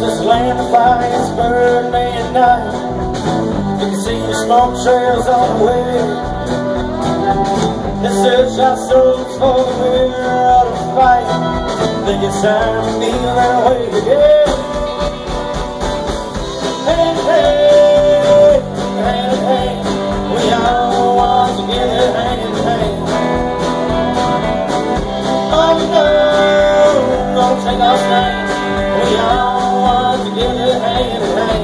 this land of fire, it's burning day and night. You can see the smoke trails on the way. They search our souls for the will to fight. Think it's time to kneel that way again. Hey, hey, hey, hey, we all want to get hand in hand. Oh no, don't take our stand. We all want to get hand in hand.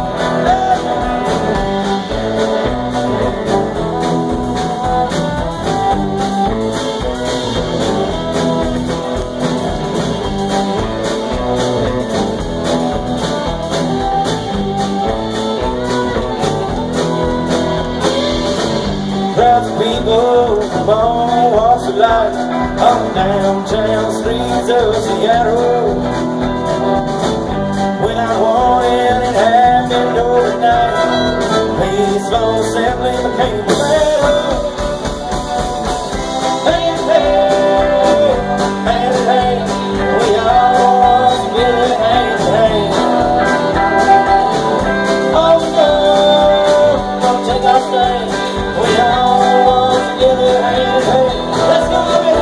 Crowds of people from all walks of life, up and down town streets of Seattle. When I walked in, it happened overnight. Peaceful assembly became a battle. Hey, hey, hey, hey, we all want to get hand in hand. Oh no, don't take our stand. We all want to get hand in hand. Let's go over here,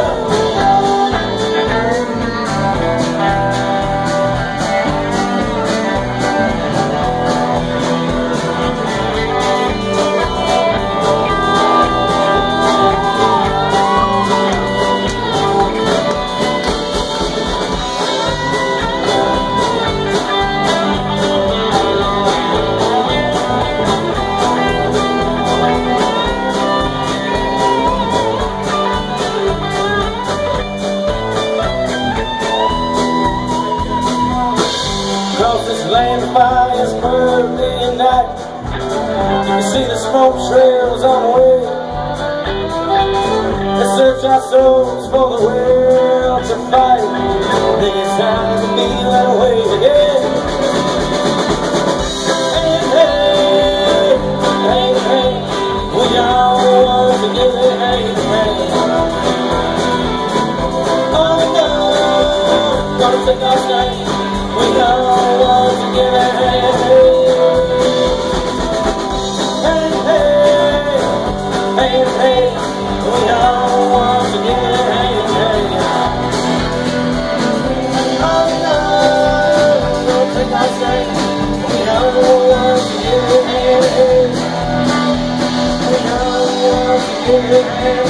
across this land of fire, it's burning day and night. You can see the smoke trails on the way. They search our souls for the will to fight. Think it's time to be that way again. Hey, hey, hey, hey, we all want to get hand in hand. Oh no, gonna take our stand. We all want to get hand in hand. Hey, hey, hey, hey, we all want to get hand in hand. Oh no, don't take our stand. We all want to get hand in hand. We all want to get hand in hand.